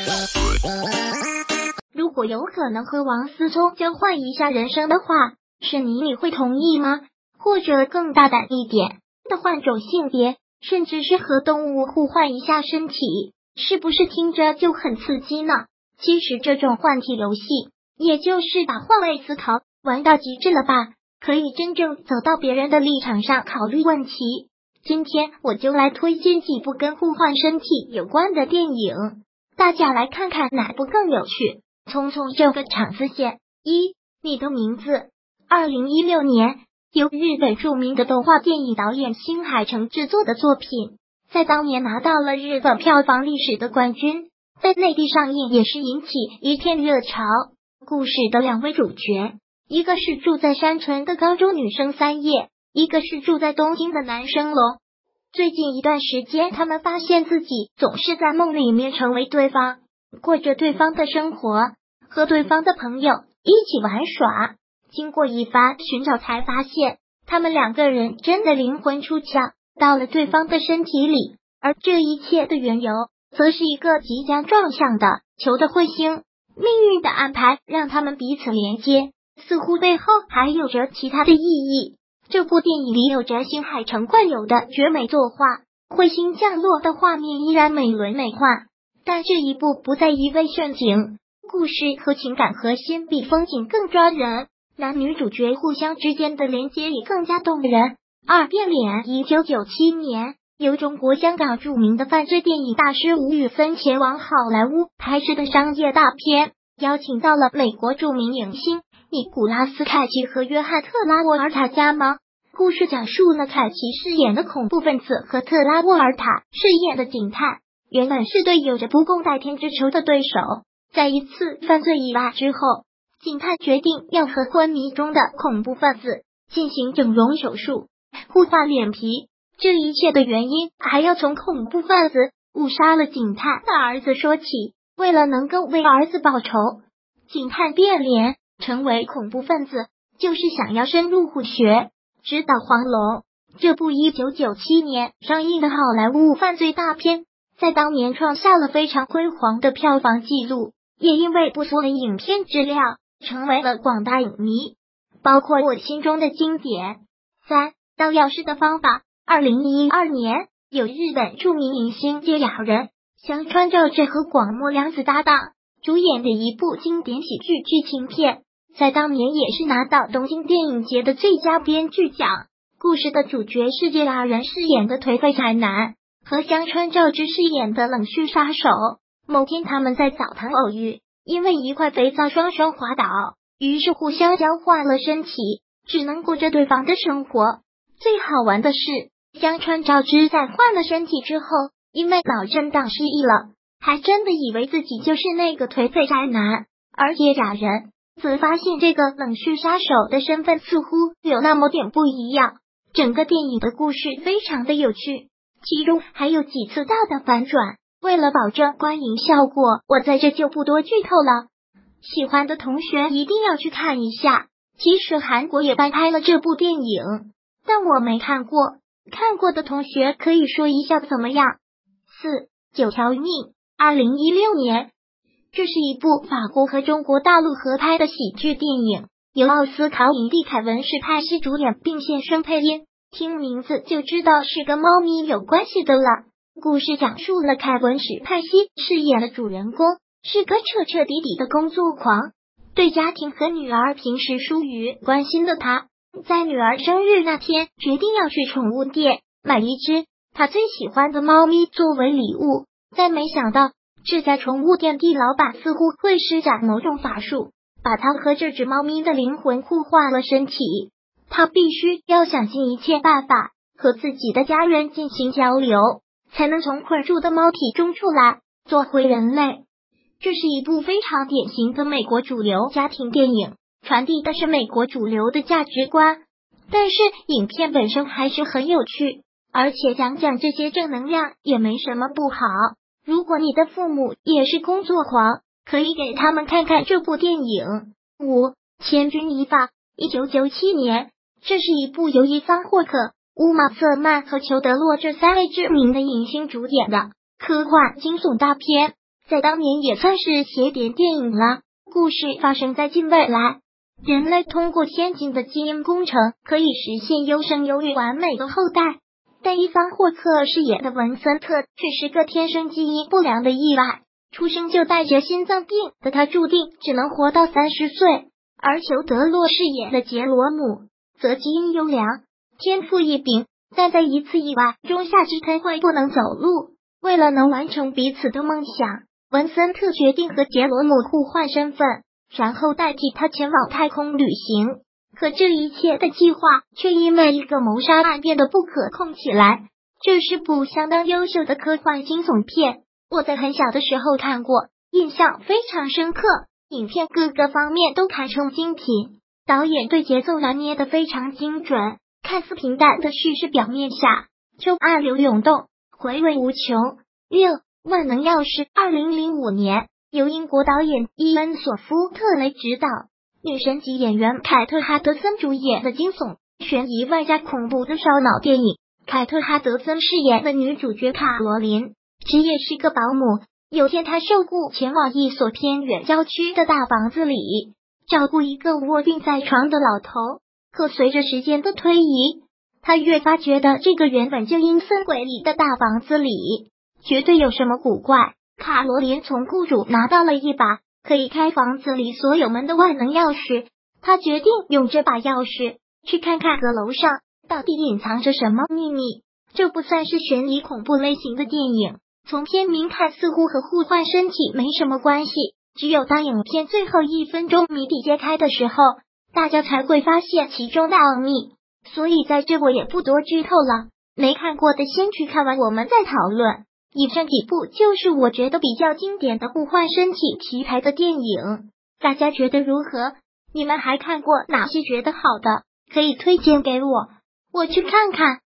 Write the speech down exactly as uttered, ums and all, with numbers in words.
如果有可能和王思聪交换一下人生的话，是你你会同意吗？或者更大胆一点的换种性别，甚至是和动物互换一下身体，是不是听着就很刺激呢？其实这种换体游戏，也就是把换位思考玩到极致了吧，可以真正走到别人的立场上考虑问题。今天我就来推荐几部跟互换身体有关的电影，大家来看看哪部更有趣。匆匆这个场次线，一，你的名字。二零一六年，由日本著名的动画电影导演新海诚制作的作品，在当年拿到了日本票房历史的冠军，在内地上映也是引起一片热潮。故事的两位主角，一个是住在山村的高中女生三叶，一个是住在东京的男生龙。最近一段时间，他们发现自己总是在梦里面成为对方，过着对方的生活，和对方的朋友一起玩耍。经过一番寻找，才发现他们两个人真的灵魂出窍，到了对方的身体里。而这一切的缘由，则是一个即将撞向的球的彗星。命运的安排让他们彼此连接，似乎背后还有着其他的意义。这部电影里有着新海诚惯有的绝美作画，彗星降落的画面依然美轮美奂，但这一部不再一味炫景，故事和情感核心比风景更抓人，男女主角互相之间的连接也更加动人。二变脸，一九九七年，由中国香港著名的犯罪电影大师吴宇森前往好莱坞拍摄的商业大片，邀请到了美国著名影星尼古拉斯凯奇和约翰特拉沃尔塔加盟。故事讲述了凯奇饰演的恐怖分子和特拉沃尔塔饰演的警探，原本是对有着不共戴天之仇的对手，在一次犯罪意外之后，警探决定要和昏迷中的恐怖分子进行整容手术，互换脸皮。这一切的原因还要从恐怖分子误杀了警探的儿子说起。为了能够为儿子报仇，警探变脸成为恐怖分子，就是想要深入虎穴，直捣黄龙。这部一九九七年上映的好莱坞犯罪大片，在当年创下了非常辉煌的票房纪录，也因为不俗的影片质量，成为了广大影迷，包括我心中的经典。三，盗钥匙的方法。二零一二年，有日本著名影星芥雅人、香川照之和广末凉子搭档主演的一部经典喜剧剧情片，在当年也是拿到东京电影节的最佳编剧奖。故事的主角是芥雅人饰演的颓废宅男，和香川照之饰演的冷血杀手。某天他们在澡堂偶遇，因为一块肥皂双双滑倒，于是互相交换了身体，只能过着对方的生活。最好玩的是，香川照之在换了身体之后，因为脑震荡失忆了，还真的以为自己就是那个颓废宅男，而芥雅人则发现这个冷血杀手的身份似乎有那么点不一样。整个电影的故事非常的有趣，其中还有几次大的反转，为了保证观影效果，我在这就不多剧透了，喜欢的同学一定要去看一下。其实韩国也翻拍了这部电影，但我没看过，看过的同学可以说一下怎么样。四，九条命。二零一六年，这是一部法国和中国大陆合拍的喜剧电影，由奥斯卡影帝凯文·史派西主演并现身配音，听名字就知道是跟猫咪有关系的了。故事讲述了凯文·史派西饰演的主人公是个彻彻底底的工作狂，对家庭和女儿平时疏于关心的他，在女儿生日那天决定要去宠物店买一只他最喜欢的猫咪作为礼物，但没想到这家宠物店地老板似乎会施展某种法术，把他和这只猫咪的灵魂互换了身体。他必须要想尽一切办法和自己的家人进行交流，才能从困住的猫体中出来，做回人类。这是一部非常典型的美国主流家庭电影，传递的是美国主流的价值观，但是影片本身还是很有趣，而且讲讲这些正能量也没什么不好。如果你的父母也是工作狂，可以给他们看看这部电影。五，千钧一发。一九九七年，这是一部由伊桑霍克、乌玛瑟曼和裘德洛这三位知名的影星主演的科幻惊悚大片， 在当年也算是邪典电影了。故事发生在近未来，人类通过先进的基因工程可以实现优生优育完美的后代，但伊桑霍克饰演的文森特却是个天生基因不良的意外，出生就带着心脏病的他注定只能活到三十岁，而裘德洛饰演的杰罗姆则基因优良，天赋异禀，但在一次意外中下肢瘫痪不能走路。为了能完成彼此的梦想，文森特决定和杰罗姆互换身份，然后代替他前往太空旅行。可这一切的计划却因为一个谋杀案变得不可控起来。这是部相当优秀的科幻惊悚片，我在很小的时候看过，印象非常深刻。影片各个方面都堪称精品，导演对节奏拿捏得非常精准，看似平淡的叙事表面下，就暗流涌动，回味无穷。六万能钥匙，二零零五年由英国导演伊恩·索夫特雷执导，女神级演员凯特·哈德森主演的惊悚悬疑外加恐怖的烧脑电影。凯特·哈德森饰演的女主角卡罗琳，职业是个保姆。有天她受雇前往一所偏远郊区的大房子里，照顾一个卧病在床的老头。可随着时间的推移，她越发觉得这个原本就阴森诡异的大房子里绝对有什么古怪。卡罗琳从雇主拿到了一把可以开房子里所有门的万能钥匙，她决定用这把钥匙去看看阁楼上到底隐藏着什么秘密。这不算是悬疑恐怖类型的电影，从片名看似乎和互换身体没什么关系，只有当影片最后一分钟谜底揭开的时候，大家才会发现其中的奥秘。所以在这我也不多剧透了，没看过的先去看完我们再讨论。以上几部就是我觉得比较经典的互换身体题材的电影，大家觉得如何？你们还看过哪些觉得好的，可以推荐给我，我去看看。